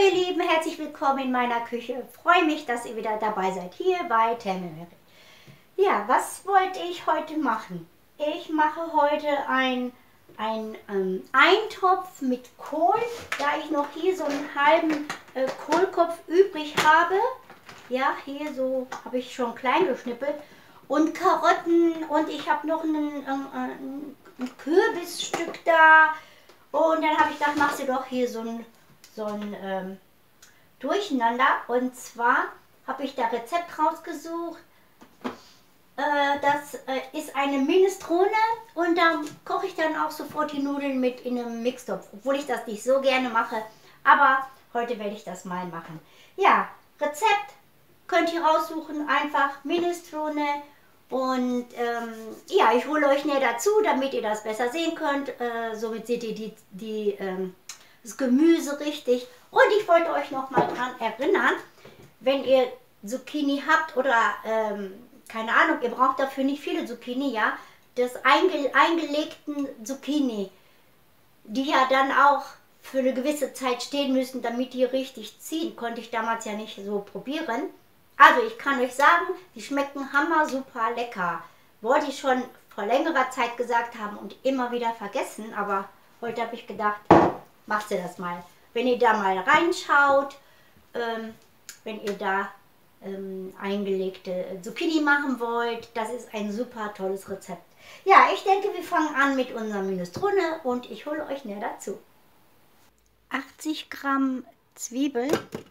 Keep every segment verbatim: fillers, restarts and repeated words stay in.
ihr Lieben, herzlich willkommen in meiner Küche. Freue mich, dass ihr wieder dabei seid, hier bei Thermelmerit. Ja, was wollte ich heute machen? Ich mache heute ein, ein ähm, Eintopf mit Kohl, da ich noch hier so einen halben äh, Kohlkopf übrig habe. Ja, hier so habe ich schon klein geschnippelt. Und Karotten und ich habe noch ein, ein, ein Kürbisstück da. Und dann habe ich gedacht, machst du doch hier so ein, so ein ähm, Durcheinander. Und zwar habe ich da Rezept rausgesucht. Äh, das äh, ist eine Minestrone und da koche ich dann auch sofort die Nudeln mit in einem Mixtopf. Obwohl ich das nicht so gerne mache. Aber heute werde ich das mal machen. Ja, Rezept könnt ihr raussuchen. Einfach Minestrone. Und ähm, ja, ich hole euch näher dazu, damit ihr das besser sehen könnt. Äh, somit seht ihr die, die, ähm, das Gemüse richtig. Und ich wollte euch noch mal daran erinnern, wenn ihr Zucchini habt oder, ähm, keine Ahnung, ihr braucht dafür nicht viele Zucchini, ja, das einge eingelegten Zucchini, die ja dann auch für eine gewisse Zeit stehen müssen, damit die richtig ziehen, konnte ich damals ja nicht so probieren. Also ich kann euch sagen, die schmecken hammer super lecker. Wollte ich schon vor längerer Zeit gesagt haben und immer wieder vergessen, aber heute habe ich gedacht, machst du das mal. Wenn ihr da mal reinschaut, ähm, wenn ihr da ähm, eingelegte Zucchini machen wollt, das ist ein super tolles Rezept. Ja, ich denke, wir fangen an mit unserer Minestrone und ich hole euch näher dazu. achtzig Gramm Zwiebel.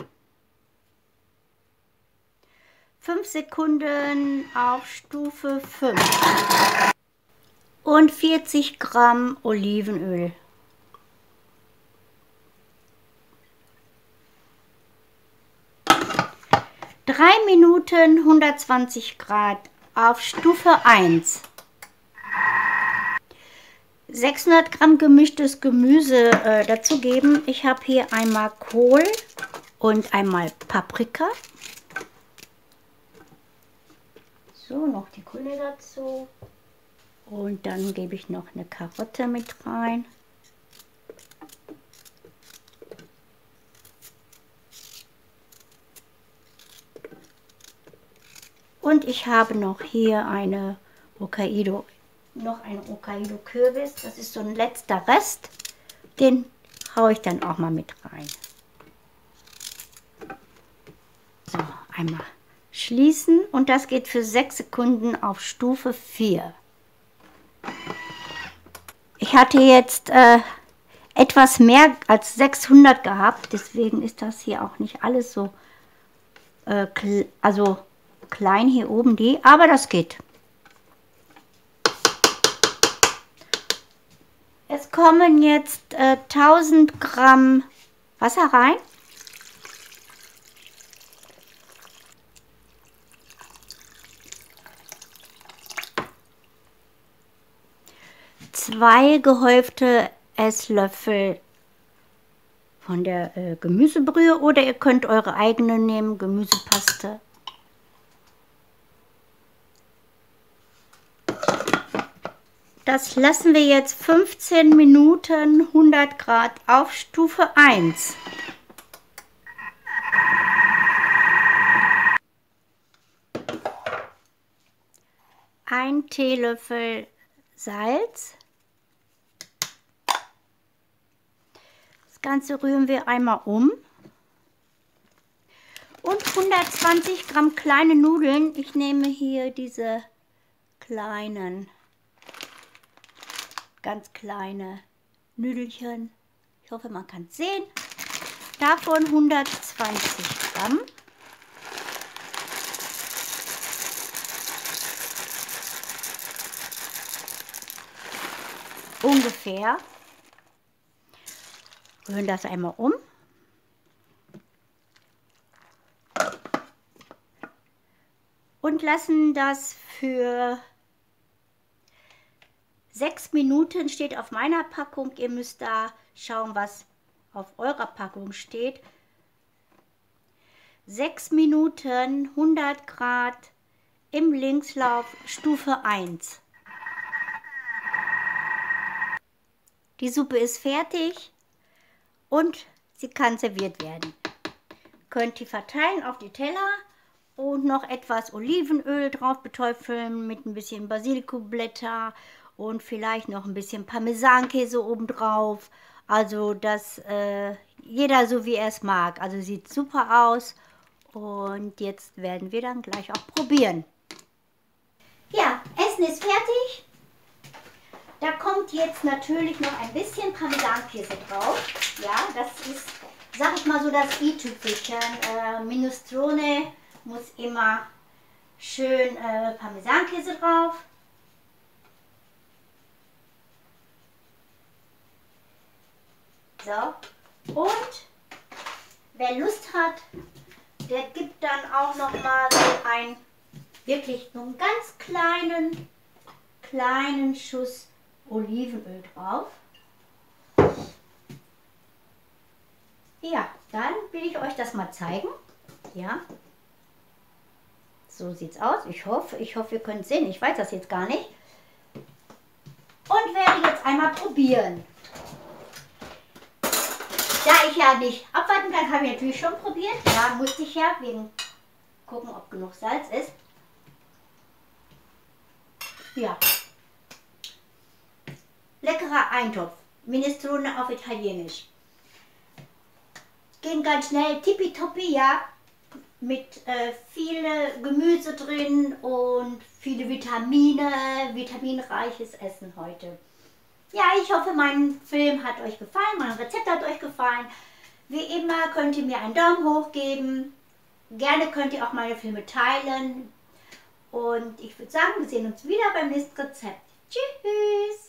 fünf Sekunden auf Stufe fünf und vierzig Gramm Olivenöl. drei Minuten hundertzwanzig Grad auf Stufe eins. sechshundert Gramm gemischtes Gemüse äh, dazugeben. Ich habe hier einmal Kohl und einmal Paprika. So, noch die Kohle dazu. Und dann gebe ich noch eine Karotte mit rein. Und ich habe noch hier eine Hokkaido, noch eine Hokkaido Kürbis. Das ist so ein letzter Rest. Den haue ich dann auch mal mit rein. So, einmal schließen und das geht für sechs Sekunden auf Stufe vier. Ich hatte jetzt äh, etwas mehr als sechshundert gehabt, deswegen ist das hier auch nicht alles so äh, kl also klein hier oben die, aber das geht. Es kommen jetzt äh, tausend Gramm Wasser rein. Zwei gehäufte Esslöffel von der äh, Gemüsebrühe oder ihr könnt eure eigene nehmen, Gemüsepaste. Das lassen wir jetzt fünfzehn Minuten hundert Grad auf Stufe eins. Ein Teelöffel Salz. Das Ganze rühren wir einmal um. Und hundertzwanzig Gramm kleine Nudeln. Ich nehme hier diese kleinen, ganz kleine Nüdelchen. Ich hoffe, man kann es sehen. Davon hundertzwanzig Gramm. Ungefähr. Rühren das einmal um. Und lassen das für sechs Minuten, steht auf meiner Packung. Ihr müsst da schauen, was auf eurer Packung steht. sechs Minuten, hundert Grad im Linkslauf, Stufe eins. Die Suppe ist fertig und sie kann serviert werden. könnt ihr verteilen auf die Teller und noch etwas Olivenöl drauf beträufeln mit ein bisschen Basilikumblätter und vielleicht noch ein bisschen Parmesankäse obendrauf. Also, dass äh, jeder so wie er es mag. Also sieht super aus. Und jetzt werden wir dann gleich auch probieren. Ja, Essen ist fertig. Da kommt jetzt natürlich noch ein bisschen Parmesankäse drauf. Ja, das ist, sag ich mal so, das i-Tüpfelchen. Äh, Minestrone muss immer schön äh, Parmesankäse drauf. So, und wer Lust hat, der gibt dann auch noch mal so ein, wirklich nur einen ganz kleinen, kleinen Schuss Olivenöl drauf. Ja, dann will ich euch das mal zeigen. Ja, so sieht's aus. Ich hoffe, ich hoffe, ihr könnt es sehen. Ich weiß das jetzt gar nicht. Und werde jetzt einmal probieren. Da ich ja nicht abwarten kann, habe ich natürlich schon probiert. Ja, musste ich ja, wegen gucken, ob genug Salz ist. Ja. Leckerer Eintopf. Minestrone auf Italienisch. Ging ganz schnell, tippitoppi, ja. Mit äh, viele Gemüse drin und viele Vitamine, vitaminreiches Essen heute. Ja, ich hoffe, mein Film hat euch gefallen, mein Rezept hat euch gefallen. Wie immer könnt ihr mir einen Daumen hoch geben. Gerne könnt ihr auch meine Filme teilen. Und ich würde sagen, wir sehen uns wieder beim nächsten Rezept. Tschüss!